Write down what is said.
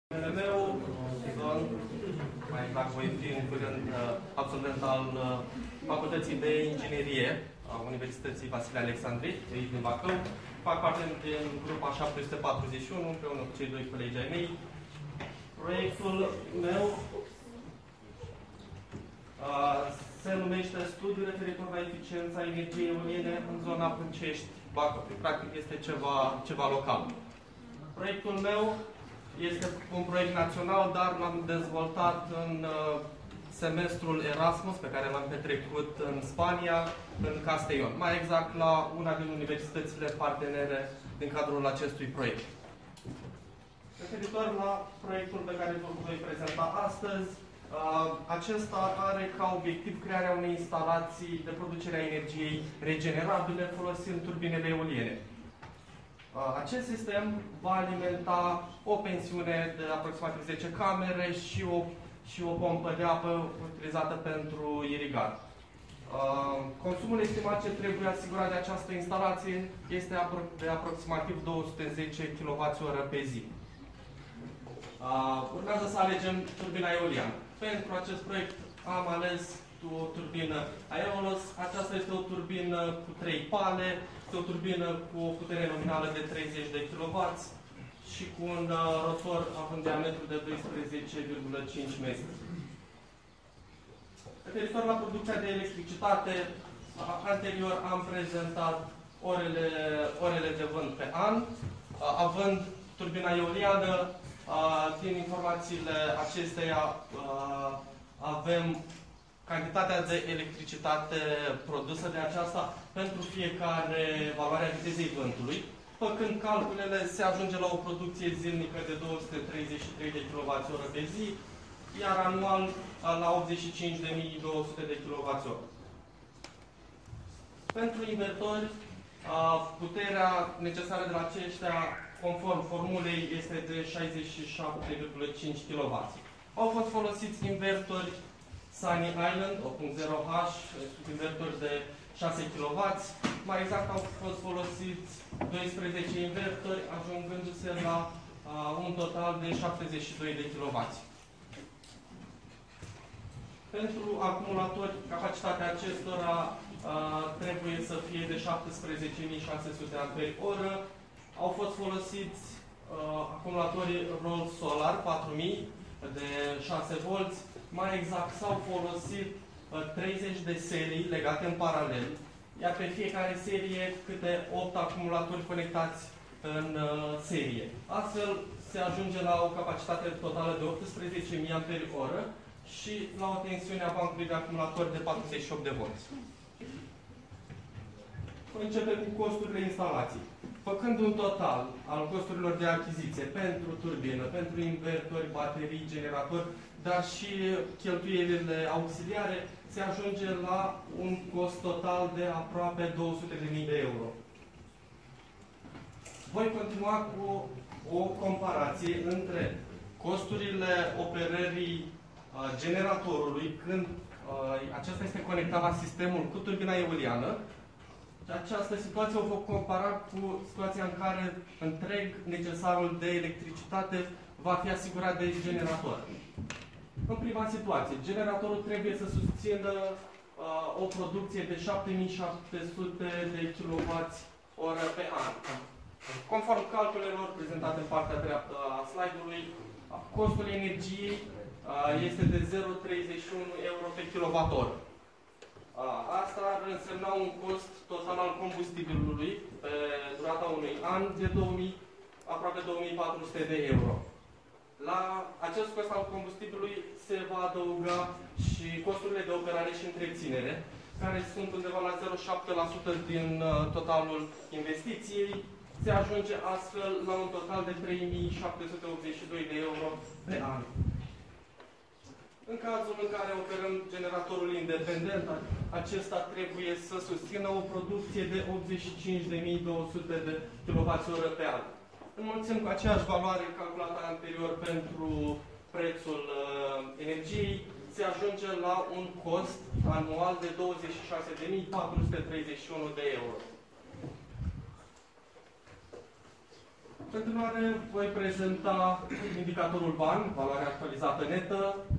Numele meu, mai exact voi fi în curând absolvent al Facultății de Inginerie a Universității Vasile Alexandri, de aici din Bacău. Fac parte din grupa 741, împreună cu cei doi colegi ai mei. Proiectul meu se numește Studiu referitor la eficiența energiei eoliene în zona Pâncești, Bacău. Practic este ceva local. Proiectul meu este un proiect național, dar l-am dezvoltat în semestrul Erasmus, pe care l-am petrecut în Spania, în Castellón. Mai exact, la una din universitățile partenere din cadrul acestui proiect. Referitor la proiectul pe care vă voi prezenta astăzi, acesta are ca obiectiv crearea unei instalații de producere a energiei regenerabile folosind turbinele eoliene. Acest sistem va alimenta o pensiune de aproximativ 10 camere și o pompă de apă utilizată pentru irigat. Consumul estimat ce trebuie asigurat de această instalație este de aproximativ 210 kWh pe zi. Urmează să alegem turbina eoliană. Pentru acest proiect am ales o turbină Aeolus. Aceasta este o turbină cu 3 pale, este o turbină cu o putere nominală de 30 de kW și cu un rotor având diametru de 12,5 metri. Referitor la producția de electricitate, anterior am prezentat orele de vânt pe an. Având turbina eoliană, din informațiile acesteia avem cantitatea de electricitate produsă de aceasta pentru fiecare valoare a vitezei vântului. Făcând calculele, se ajunge la o producție zilnică de 233 de kWh pe zi, iar anual la 85.200 de kWh. Pentru invertori, puterea necesară de la aceștia, conform formulei, este de 67,5 kW. Au fost folosiți invertori Sunny Island 8.0H, invertori de 6 kW. Mai exact au fost folosiți 12 invertori, ajungându-se la un total de 72 de kW. Pentru acumulatori, capacitatea acestora trebuie să fie de 17.600 Ah. Au fost folosiți acumulatorii Roll Solar 4000 de 6 V. Mai exact, s-au folosit 30 de serii legate în paralel, iar pe fiecare serie câte 8 acumulatori conectați în serie. Astfel se ajunge la o capacitate totală de 18.000 Ah și la o tensiune a bancului de acumulatori de 48 de V. Începem cu costurile instalației. Făcând un total al costurilor de achiziție pentru turbină, pentru invertori, baterii, generatori, dar și cheltuielile auxiliare, se ajunge la un cost total de aproape 200.000 de euro. Voi continua cu o comparație între costurile operării generatorului când acesta este conectat la sistemul cu turbina eoliană. Această situație o vom compara cu situația în care întreg necesarul de electricitate va fi asigurat de generator. În prima situație, generatorul trebuie să susțină o producție de 7700 de kWh pe an. Conform calculelor prezentate în partea dreaptă a slide-ului, costul energiei este de 0,31 euro pe kWh. Asta ar însemna un cost total al combustibilului pe durata unui an de aproape 2400 de euro. La acest cost al combustibilului se va adăuga și costurile de operare și întreținere, care sunt undeva la 0,7% din totalul investiției. Se ajunge astfel la un total de 3782 de euro pe an. În cazul în care operăm generatorul independent, acesta trebuie să susțină o producție de 85.200 de kWh pe an. Înmulțim cu aceeași valoare calculată anterior pentru prețul energiei, se ajunge la un cost anual de 26.431 de euro. În continuare voi prezenta indicatorul BAN, valoarea actualizată netă,